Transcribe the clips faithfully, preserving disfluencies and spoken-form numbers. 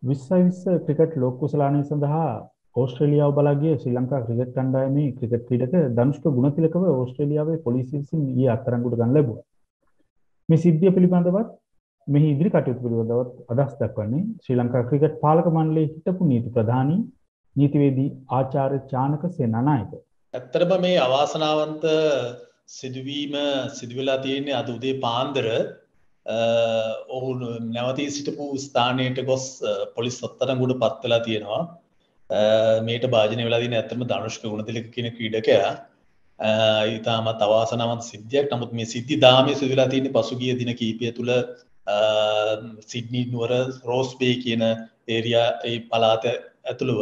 විස්සයි විස්ස ක්‍රිකට් ලෝක කුසලානය සඳහා ඕස්ට්‍රේලියාව බලා ගිය ශ්‍රී ලංකා ක්‍රිකට් කණ්ඩායමේ ක්‍රිකට් ක්‍රීඩක ධනුෂ්ක ගුණතිලකව ඕස්ට්‍රේලියාවේ පොලිසිය විසින් ඊයේ අත්අඩංගුවට ගන්න ලැබුවා. මේ සිද්ධිය පිළිබඳවත් මෙහි ඉදිරි කටයුතු පිළිබඳවත් අදහස් දක්වන්නේ ශ්‍රී ලංකා ක්‍රිකට් පාලක මණ්ඩලයේ හිටපු නීති ප්‍රධානී නීතිවේදී ආචාර්ය චානක සේනානායක. ඇත්තටම මේ අවාසනාවන්ත සිදුවීම සිදු වෙලා තියෙන්නේ අද උදේ පාන්දර ඔහු නැවතී සිටපු ස්ථානයට ගොස් පොලිස් අත්අඩංගුවට පත් වෙලා තියෙනවා. මේට භාජනය වෙලා තියෙන ඇත්තටම ධනුෂ්ක ගුණතිලක කියන ක්‍රීඩකයා ඊටමත් අවාසනාවන්ත සිද්ධියක්. නමුත් මේ සිද්ධි දාමේ සිදු වෙලා තියෙන්නේ පසුගිය දින කිහිපය තුළ සිඩ්නි නුවර රෝස් බේ කියන ඒරියා ඒ පළාත ඇතුළව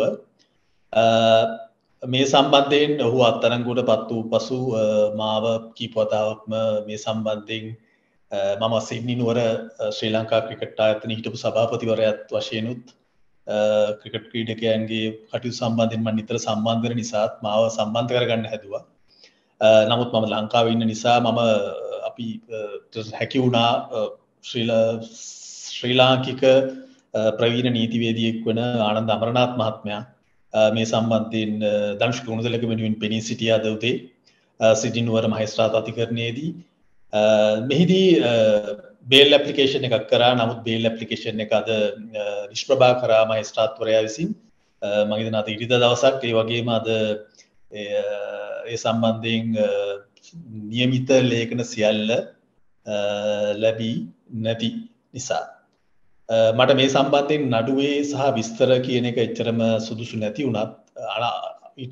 මේ සම්බන්ධයෙන් ඔහු අත්අඩංගුවට පත් වූ පසු මාව කීප වතාවක්ම මේ සම්බන්ධයෙන් මම සිඩ්නි නුවර ශ්‍රී ලංකා ක්‍රිකට් ආයතනයේ හිටපු සභාපතිවරයාත් වශයෙන් උත් ක්‍රිකට් ක්‍රීඩකයන්ගේ කටයුතු සම්බන්ධයෙන් මම නිතර සම්බන්ධ වෙන නිසාත් මාව සම්බන්ධ කරගන්න හැදුවා. නමුත් මම ලංකාවේ ඉන්න නිසා මම අපි හැකි වුණා ශ්‍රී ලාංකික ප්‍රවීණ නීතිවේදියෙක් වන ආනන්ද අමරනාත් මහත්මයා මේ සම්බන්ධයෙන් ධනුෂ්ක ගුණතිලක වෙනුවෙන් පෙනී සිටියා අද උදේ සිඩ්නි නුවර මහේස්ත්‍රාත් අධිකරණයේදී. මෙහිදී බේල් ඇප්ලිකේෂන් එකක් කරා. නමුත් බේල් ඇප්ලිකේෂන් එක අද නිෂ්ප්‍රභා කරා මහේස්ත්‍රාත්වරයා විසින්. මම හිතනවා අද ඉරිදා දවසක් ඒ වගේම අද ඒ සම්බන්ධයෙන් නියමිත ලේඛන සියල්ල ලැබී නැති නිසා මට මේ සම්බන්ධයෙන් නඩුවේ සහ විස්තර කියන එක එච්චරම සුදුසු නැති වුණත් ඊට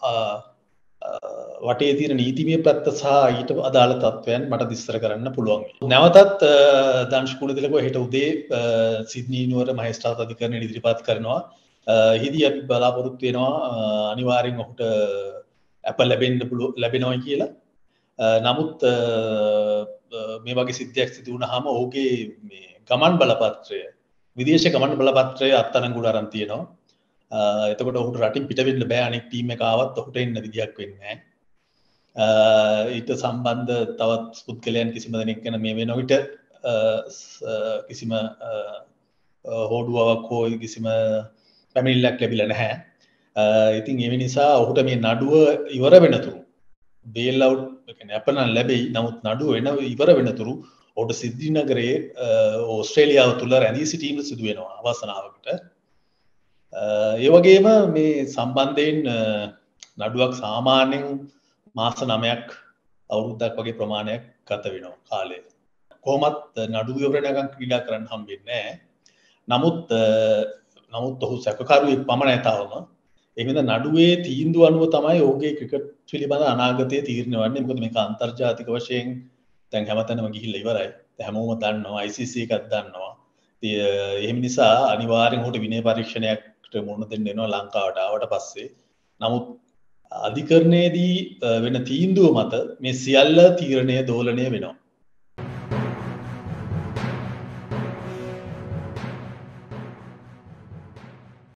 වටේ තියෙන නීතිමය පැත්ත සහ ඊට අදාළ තත්ත්වයන් මට විස්තර කරන්න පුළුවන්. නැවතත් ධනුෂ් ගුණතිලකව හෙට උදේ සිඩ්නි නුවර මහේස්ත්‍රාත් අධිකරණයට ඉදිරිපත් කරනවා. එහිදී අපි බලාපොරොත්තු වෙනවා අනිවාර්යෙන් ඔහුට අප ලැබෙන්න පුළුවන් ලැබෙනවා කියලා. නමුත් මේ වගේ සිද්ධියක් සිදු වුණාම ඔහුගේ මේ ගමන් බලපත්‍රය විදේශ ගමන් බලපත්‍රය අත්අඩංගුවට අරන් තියෙනවා. එතකොට ඔහුට රටින් පිට වෙන්න බෑ. අනෙක් ටීම් එක ආවත් ඔහුට එන්න විදියක් වෙන්නේ නැහැ. ඊට සම්බන්ධ තවත් පුද්ගලයන් කිසිම දෙනෙක් ගැන මේ වෙන විට කිසිම හෝඩුවාවක් හෝ කිසිම පැමිණිල්ලක් ලැබිලා නැහැ. ඉතින් ඒ නිසා ඔහුට මේ නඩුව ඉවර වෙනතුරු බේල් අවුට් කියන්නේ අප නම් ලැබෙයි. නමුත් නඩුව වෙන ඉවර වෙනතුරු ඔහුට සිඩ්නි නගරයේ ඕස්ට්‍රේලියාව තුල රැඳී සිටීම සිදු වෙනවා අවසනාවකට. ඒ වගේම මේ සම්බන්ධයෙන් නඩුවක් සාමාන්‍යයෙන් මාස නවයක් අවුරුද්දක් වගේ ප්‍රමාණයක් ගත වෙනවා කාලය. කොහොමත් නඩුව ඉවර වෙනකන් ක්‍රීඩා කරන්න හම්බෙන්නේ නැහැ. නමුත් නමුත් ඔහු සැකකරුවෙක් පමණයි තාම. ඒ හින්දා නඩුවේ තීන්දුව අනුව තමයි ඔහුගේ ක්‍රිකට් පිළිබඳ අනාගතය තීරණය වෙන්නේ. මොකද මේක අන්තර්ජාතික වශයෙන් දැන් හැමතැනම ගිහිල්ලා ඉවරයි. හැමෝම දන්නවා, I C C එකක් දන්නවා. එහෙම නිසා අනිවාර්යෙන් ඔහුට විනය පරීක්ෂණයකට මුහුණ දෙන්න වෙනවා ලංකාවට ආවට පස්සේ. නමුත් අධිකරණයේදී වෙන තීන්දුව මත මේ සියල්ල තීරණය දෝලණය වෙනවා.